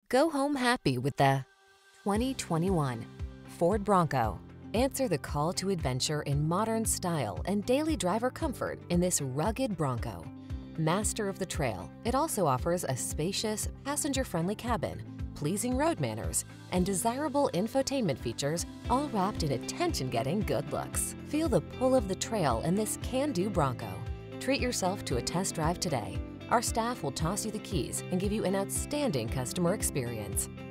Go home happy with the 2021 Ford Bronco. Answer the call to adventure in modern style and daily driver comfort in this rugged Bronco. Master of the trail, it also offers a spacious, passenger-friendly cabin, pleasing road manners, and desirable infotainment features, all wrapped in attention-getting good looks. Feel the pull of the trail in this can-do Bronco. Treat yourself to a test drive today. Our staff will toss you the keys and give you an outstanding customer experience.